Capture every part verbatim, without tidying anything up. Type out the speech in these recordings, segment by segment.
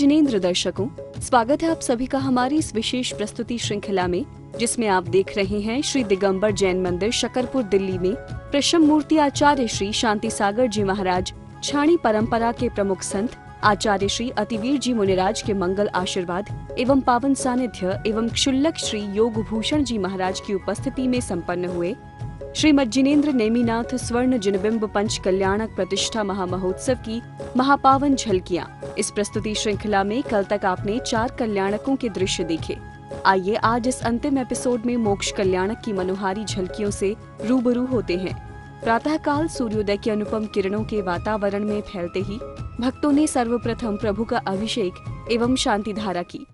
जिनेंद्र दर्शकों, स्वागत है आप सभी का हमारी इस विशेष प्रस्तुति श्रृंखला में, जिसमें आप देख रहे हैं श्री दिगंबर जैन मंदिर शकरपुर दिल्ली में प्रशम मूर्ति आचार्य श्री शांति सागर जी महाराज छाणी परंपरा के प्रमुख संत आचार्य श्री अतिवीर जी मुनिराज के मंगल आशीर्वाद एवं पावन सानिध्य एवं क्षुल्लक श्री योग भूषण जी महाराज की उपस्थिति में संपन्न हुए श्रीमद जिनेंद्र नेमिनाथ स्वर्ण जिनबिंब पंच कल्याणक प्रतिष्ठा महामहोत्सव की महापावन झलकियां। इस प्रस्तुति श्रृंखला में कल तक आपने चार कल्याणकों के दृश्य देखे। आइए आज इस अंतिम एपिसोड में मोक्ष कल्याणक की मनोहारी झलकियों से रूबरू होते हैं। प्रातःकाल सूर्योदय की अनुपम किरणों के वातावरण में फैलते ही भक्तों ने सर्वप्रथम प्रभु का अभिषेक एवं शांति धारा की।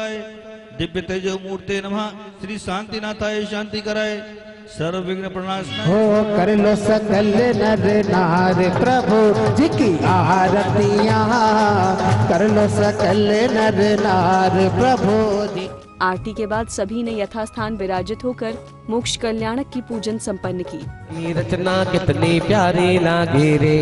दिव्य तेजो मूर्ते नमः। श्री शांतिनाथाय शांति कराए सर्व विघ्न प्रणाशनाय। हो कर लो सकल नर नार प्रभु जी की आरतियां, कर लो सकल नर नार प्रभु जी। आरती के बाद सभी ने यथास्थान विराजित होकर मोक्ष कल्याणक की पूजन संपन्न की। रचना कितनी प्यारी लागे रे,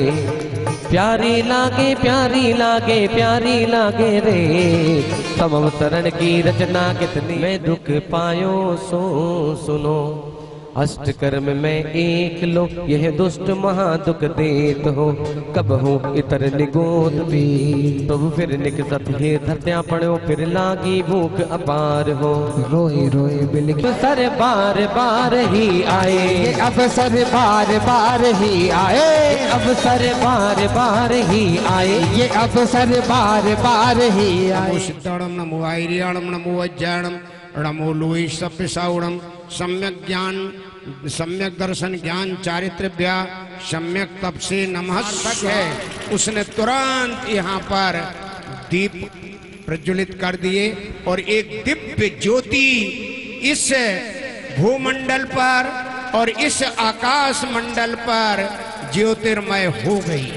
प्यारी लागे प्यारी लागे प्यारी लागे रे, तम अवतरण की रचना कितनी। मैं दुख पायो सो सुनो, अष्ट कर्म में एक लो, यह दुष्ट महादुख देत हो, कब हो इतर निगोद भी। प्रभु फिर निकसत हे धरत्या पड़ो, फिर लागी भूख अपार हो। रोए रोए बिलख सर बार बार ही आए, अब सर बार बार ही आए, अब सर बार बार ही आए, ये अब सर बार बार ही आए। नमो सिद्धाणम नमो आयर्याणम नमो अज्ञानम नमो लोई सभ्यसाउणम। सम्यक ज्ञान सम्यक दर्शन ज्ञान चारित्र्य सम्यक तप से नमस्क है। उसने तुरंत यहाँ पर दीप प्रज्वलित कर दिए और एक दिव्य ज्योति इस भूमंडल पर और इस आकाश मंडल पर ज्योतिर्मय हो गई।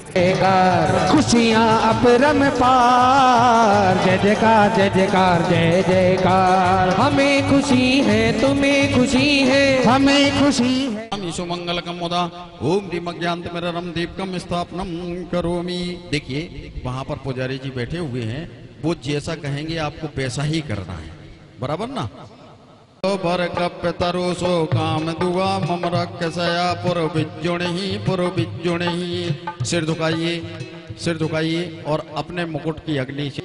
खुशियाँ अपरम पार, जय जयकार जय जयकार जय जयकार। हमें खुशी है तुम्हें खुशी है, हमें खुशी है। ईशो मंगलकम मोदा ओम ह्रीम अज्ञानतिमिरं दीपकम स्थापनम करोमि। देखिए वहां पर पुजारी जी बैठे हुए हैं, वो जैसा कहेंगे आपको वैसा ही करना है, बराबर ना। बर कप्यतरो सो काम दुआ मम रक्षया पुर विजुण ही पुर विजुण ही। सिर झुकाइए सिर झुकाइए और अपने मुकुट की अग्नि से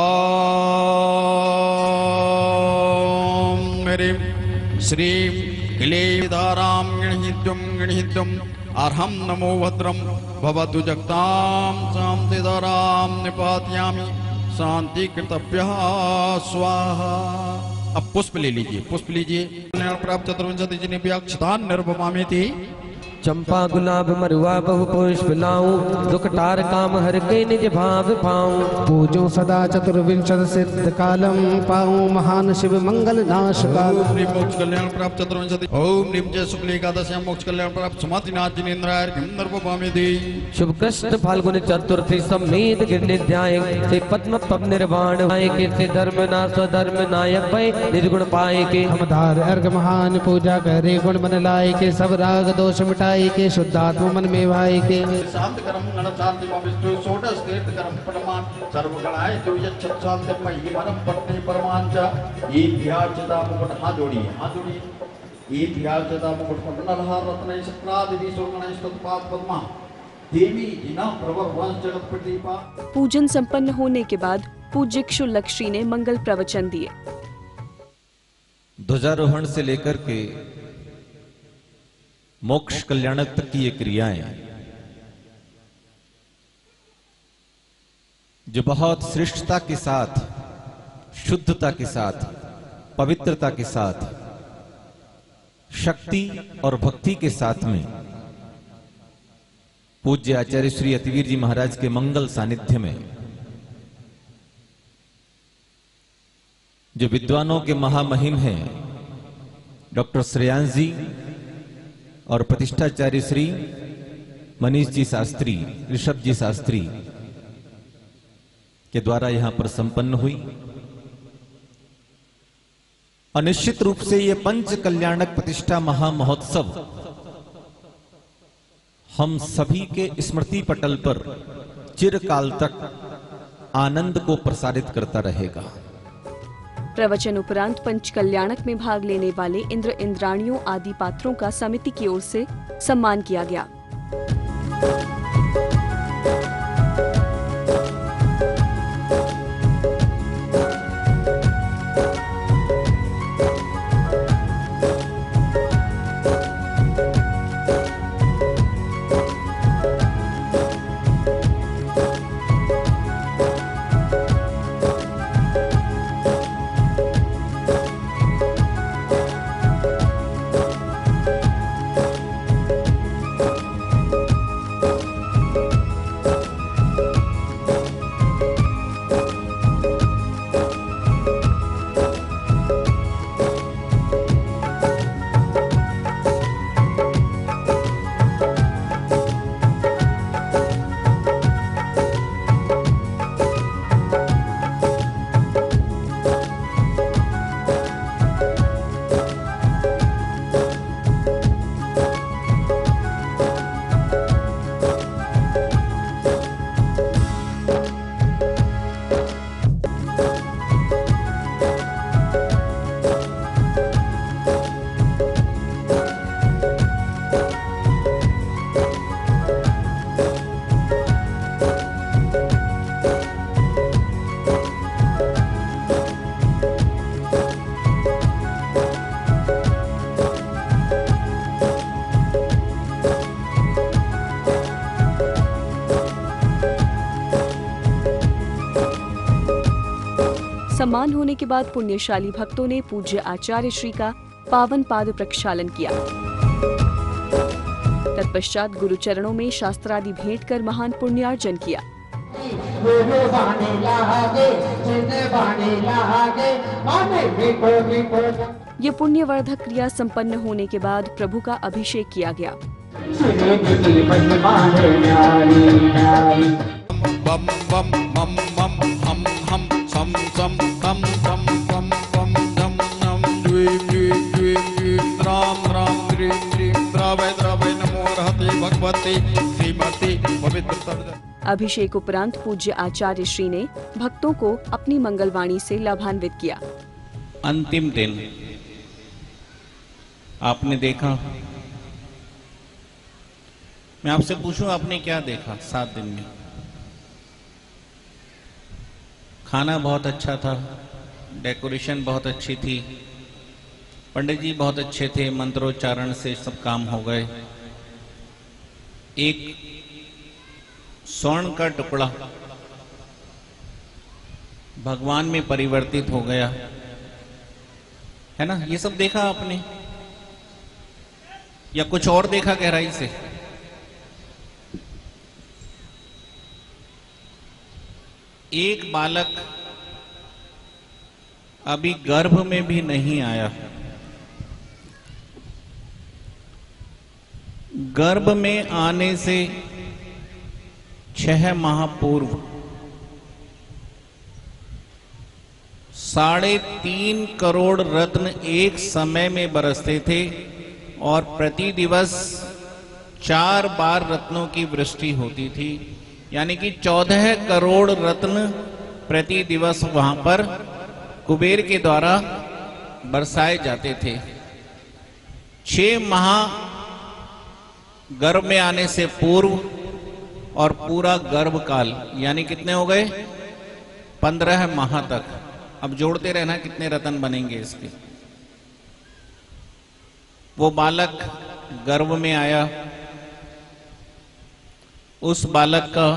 ओम ह्रीम श्रीम क्लीं धाराम गणहिद्युम गणहिद्युम अर्हम नमो भद्रम भवतु जगताम शांति धाराम निपातयामि शांति कृतभ्यः स्वाहा। अब पुष्प ले लीजिए पुष्प लीजिए। प्राप्त चतुर्विंशति जिन्हें भी अक्षतान निर्भमामी थी। चंपा गुलाब मरुआ बहु पुष्प लाऊं, दुख टार काम हर के निज भाव पाऊं। पूजो सदा चतुर्विंशत सिद्ध कालम, पाऊं महान शिव मंगल नाश काल। ओम ह्रीम मोक्ष कल्याण प्राप्त चतुर्विंशति। ओम ह्रीम जय शुक्ल एकादश्याम मोक्ष कल्याण प्राप्त समाधिनाथ जिनेन्द्राय निर्भमामी थी। शुभ कृष्ण फाल्गुन चतुर्थी समेत गिरनिध्याय से पद्म पव निर्वाण पाए के, से धर्म ना स्वधर्म नायक भय निर्गुण पाए के। हमदार अर्घ महान पूजा करे, गुण मन लाए के, सब राग दोष मिटाए के, शुद्धात्म मन में भाई के। शांत करम गण शांति विष्णु षोडश तीर्थ करम परमान सर्वगणाय जो यच्छ शांति मयि परम पत्नी परमांच। ये ध्याचता मुकुट हाथ जोड़िए हाथ जोड़िए। ये ध्याचता मुकुट नरहर रत्न सप्रादि विश्वगण स्तुतपाद पद्मा देवी जिना प्रवर वंश जगत प्रदीपा। पूजन संपन्न होने के बाद पूज्य क्षुल्लक श्री ने मंगल प्रवचन दिए। ध्वजारोहण से लेकर के मोक्ष कल्याणक तक की ये क्रियाएं जो बहुत श्रेष्ठता के साथ, शुद्धता के साथ, पवित्रता के साथ, शक्ति और भक्ति के साथ में पूज्य आचार्य श्री अतिवीर जी महाराज के मंगल सानिध्य में जो विद्वानों के महामहिम हैं डॉक्टर श्रेयांश जी और प्रतिष्ठाचार्य श्री मनीष जी शास्त्री, ऋषभ जी शास्त्री के द्वारा यहां पर संपन्न हुई। अनिश्चित रूप से ये पंच कल्याणक प्रतिष्ठा महामहोत्सव हम सभी के स्मृति पटल पर चिरकाल तक आनंद को प्रसारित करता रहेगा। प्रवचन उपरांत पंच कल्याणक में भाग लेने वाले इंद्र इंद्राणियों आदि पात्रों का समिति की ओर से सम्मान किया गया। सम्मान होने के बाद पुण्यशाली भक्तों ने पूज्य आचार्य श्री का पावन पाद प्रक्षालन किया। तत्पश्चात गुरु चरणों में शास्त्रादि भेंट कर महान पुण्यार्जन किया। ये पुण्यवर्धक क्रिया संपन्न होने के बाद प्रभु का अभिषेक किया गया। बम बम मम मम हम हम सम सम तम तम पम पम जम नम द्वीम द्वीम द्वीम द्वीम राम राम द्रीम द्रीम द्रावय द्रावय नमो रहते भगवते श्रीमती पवित्र। अभिषेक उपरांत पूज्य आचार्य श्री ने भक्तों को अपनी मंगलवाणी से लाभान्वित किया। अंतिम दिन आपने देखा, मैं आपसे पूछूं आपने क्या देखा? सात दिन में खाना बहुत अच्छा था, डेकोरेशन बहुत अच्छी थी, पंडित जी बहुत अच्छे थे, मंत्रोच्चारण से सब काम हो गए। एक स्वर्ण का टुकड़ा भगवान में परिवर्तित हो गया, है ना? ये सब देखा आपने या कुछ और देखा गहराई से? एक बालक अभी गर्भ में भी नहीं आया, गर्भ में आने से छह माह पूर्व साढ़े तीन करोड़ रत्न एक समय में बरसते थे और प्रति दिवस चार बार रत्नों की वृष्टि होती थी, यानी कि चौदह करोड़ रत्न प्रति दिवस वहां पर कुबेर के द्वारा बरसाए जाते थे। छह माह गर्भ में आने से पूर्व और पूरा गर्भकाल, यानी कितने हो गए? पंद्रह माह तक। अब जोड़ते रहना कितने रत्न बनेंगे इसके। वो बालक गर्भ में आया, उस बालक का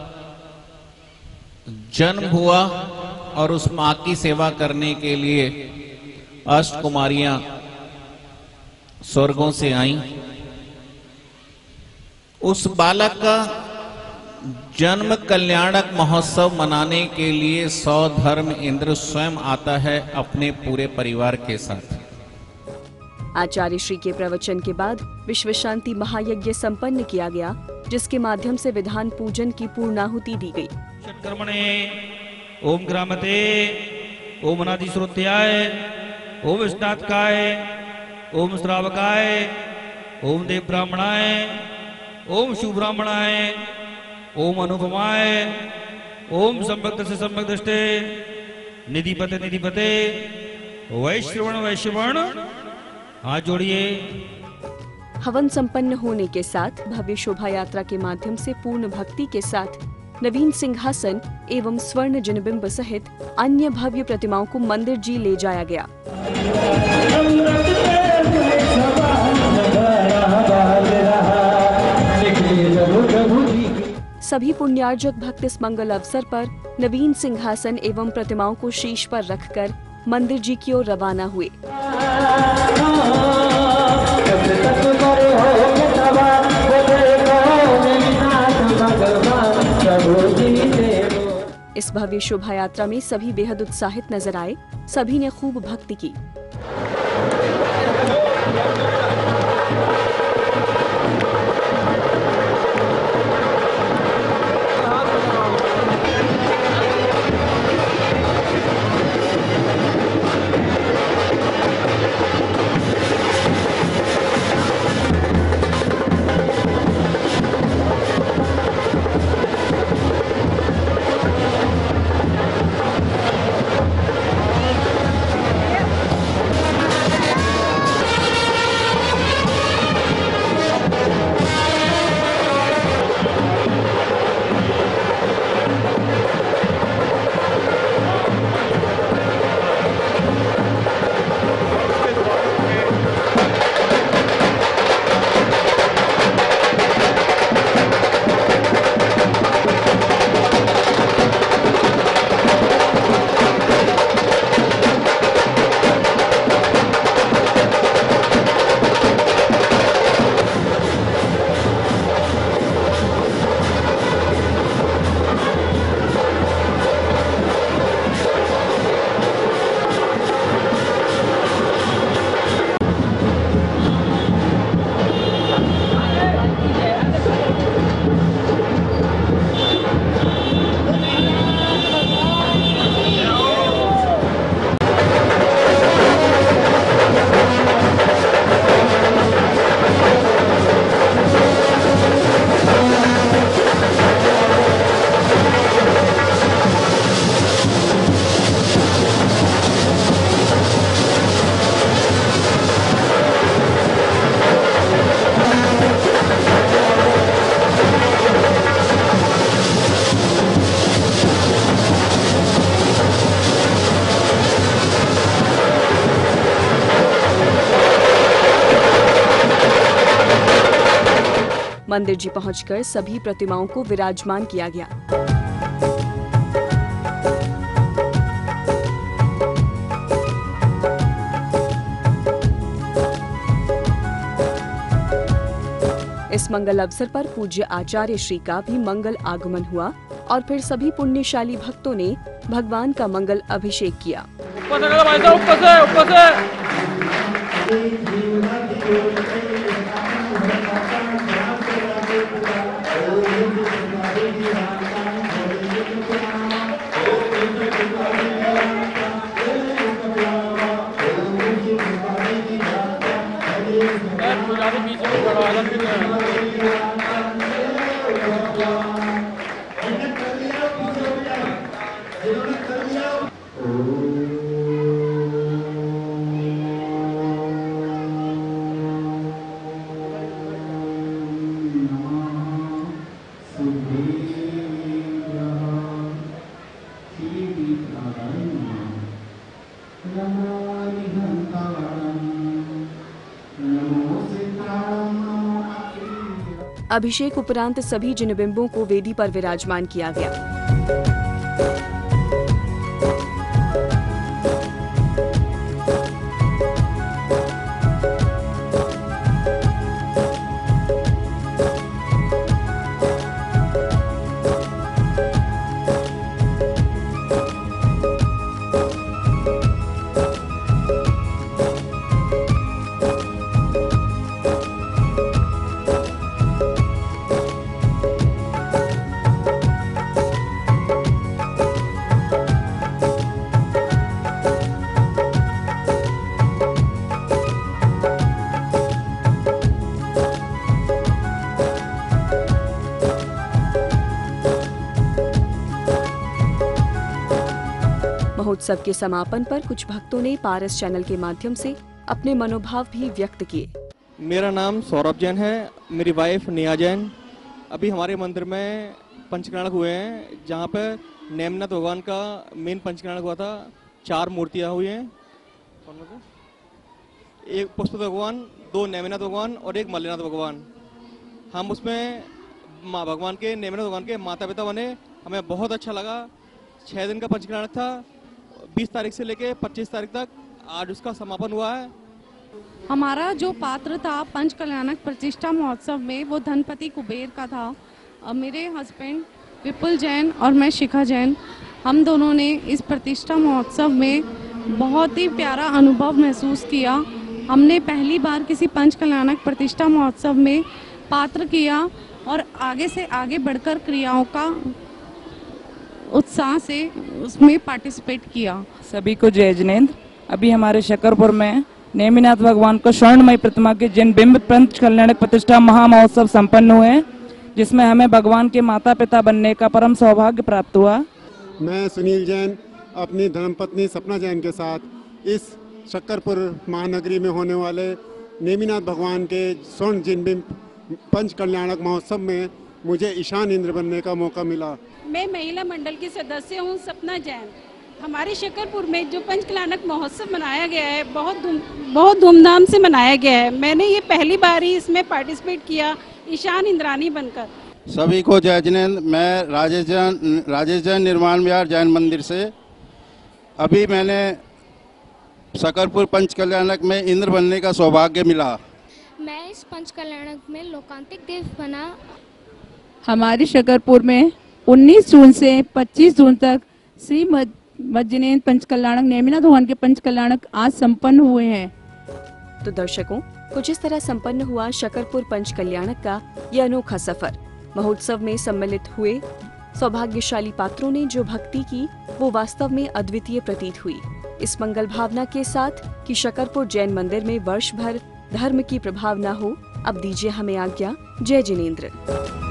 जन्म हुआ और उस मां की सेवा करने के लिए अष्ट कुमारियां स्वर्गों से आईं। उस बालक का जन्म कल्याणक महोत्सव मनाने के लिए सौ धर्म इंद्र स्वयं आता है अपने पूरे परिवार के साथ। आचार्य श्री के प्रवचन के बाद विश्व शांति महायज्ञ संपन्न किया गया, जिसके माध्यम से विधान पूजन की पूर्णाहुति दी गई। षट्कर्मणे ओम ग्रामते ओम अनादि श्रोत्याय ओम स्नातकाय ओम श्रावकाय ओम देव ब्राह्मणाय ओम शिव ब्राह्मणाय ओम अनुपमाय ओम सम्यक से सम्यक दृष्टे निधिपते निधिपते वैश्रवण वैश्रवण हाथ जोड़िए। हवन संपन्न होने के साथ भव्य शोभा यात्रा के माध्यम से पूर्ण भक्ति के साथ नवीन सिंहासन एवं स्वर्ण जनबिंब सहित अन्य भव्य प्रतिमाओं को मंदिर जी ले जाया गया। सभी पुण्यार्जक भक्त इस मंगल अवसर पर नवीन सिंहासन एवं प्रतिमाओं को शीश पर रखकर मंदिर जी की ओर रवाना हुए। इस भव्य शोभा यात्रा में सभी बेहद उत्साहित नजर आए। सभी ने खूब भक्ति की। मंदिर जी पहुंचकर सभी प्रतिमाओं को विराजमान किया गया। इस मंगल अवसर पर पूज्य आचार्य श्री का भी मंगल आगमन हुआ और फिर सभी पुण्यशाली भक्तों ने भगवान का मंगल अभिषेक किया। अभिषेक उपरांत सभी जिनबिंबों को वेदी पर विराजमान किया गया। महोत्सव के समापन पर कुछ भक्तों ने पारस चैनल के माध्यम से अपने मनोभाव भी व्यक्त किए। मेरा नाम सौरभ जैन है, मेरी वाइफ निया जैन। अभी हमारे मंदिर में पंचकल्याणक हुए हैं, जहाँ पर नेमिनाथ भगवान का मेन पंचकल्याणक हुआ था। चार मूर्तियाँ हुई हैं, एक पुष्पवत भगवान, दो नेमिनाथ भगवान और एक मल्लिनाथ भगवान। हम उसमें माँ भगवान के नेमिनाथ भगवान के माता पिता बने, हमें बहुत अच्छा लगा। छः दिन का पंचकल्याणक था, बीस तारीख से लेके पच्चीस तारीख तक, आज उसका समापन हुआ है। हमारा जो पात्र था पंचकल्याणक प्रतिष्ठा महोत्सव में वो धनपति कुबेर का था। और मेरे हस्बैंड विपुल जैन और मैं शिखा जैन, हम दोनों ने इस प्रतिष्ठा महोत्सव में बहुत ही प्यारा अनुभव महसूस किया। हमने पहली बार किसी पंचकल्याणक प्रतिष्ठा महोत्सव में पात्र किया और आगे से आगे बढ़कर क्रियाओं का उत्साह से उसमें पार्टिसिपेट किया। सभी को जय जिनेंद्र। अभी हमारे शकरपुर में नेमिनाथ भगवान को स्वर्णमयी प्रतिमा के जिन बिंब पंचकल्याणक प्रतिष्ठा महामहोत्सव संपन्न हुए, जिसमें हमें भगवान के माता पिता बनने का परम सौभाग्य प्राप्त हुआ। मैं सुनील जैन अपनी धर्मपत्नी सपना जैन के साथ इस शकरपुर महानगरी में होने वाले नेमिनाथ भगवान के स्वर्ण जिनबिंब पंचकल्याणक महोत्सव में मुझे ईशान इंद्र बनने का मौका मिला। मैं महिला मंडल की सदस्य हूँ सपना जैन। हमारे शकरपुर में जो पंचकल्याणक महोत्सव मनाया गया है, बहुत धूम बहुत धूमधाम से मनाया गया है। मैंने ये पहली बार ही इसमें पार्टिसिपेट किया ईशान इंद्रानी बनकर। सभी को जय जिनेंद्र। मैं राजेश जैन राजेश जैन निर्माण विहार जैन मंदिर से। अभी मैंने शकरपुर पंचकल्याणक में इंद्र बनने का सौभाग्य मिला। मैं इस पंचकल्याणक में लोकांतिक देव बना। हमारे शकरपुर में उन्नीस जून से पच्चीस जून तक श्री मज्जिनेन्द्र पंचकल्याणक नेमिनाथ भगवान के पंचकल्याणक आज संपन्न हुए हैं। तो दर्शकों, कुछ इस तरह संपन्न हुआ शकरपुर पंचकल्याणक का यह अनोखा सफर। महोत्सव में सम्मिलित हुए सौभाग्यशाली पात्रों ने जो भक्ति की वो वास्तव में अद्वितीय प्रतीत हुई। इस मंगल भावना के साथ कि शकरपुर जैन मंदिर में वर्ष भर धर्म की प्रभावना हो, अब दीजिए हमें आज्ञा। जय जिनेंद्र।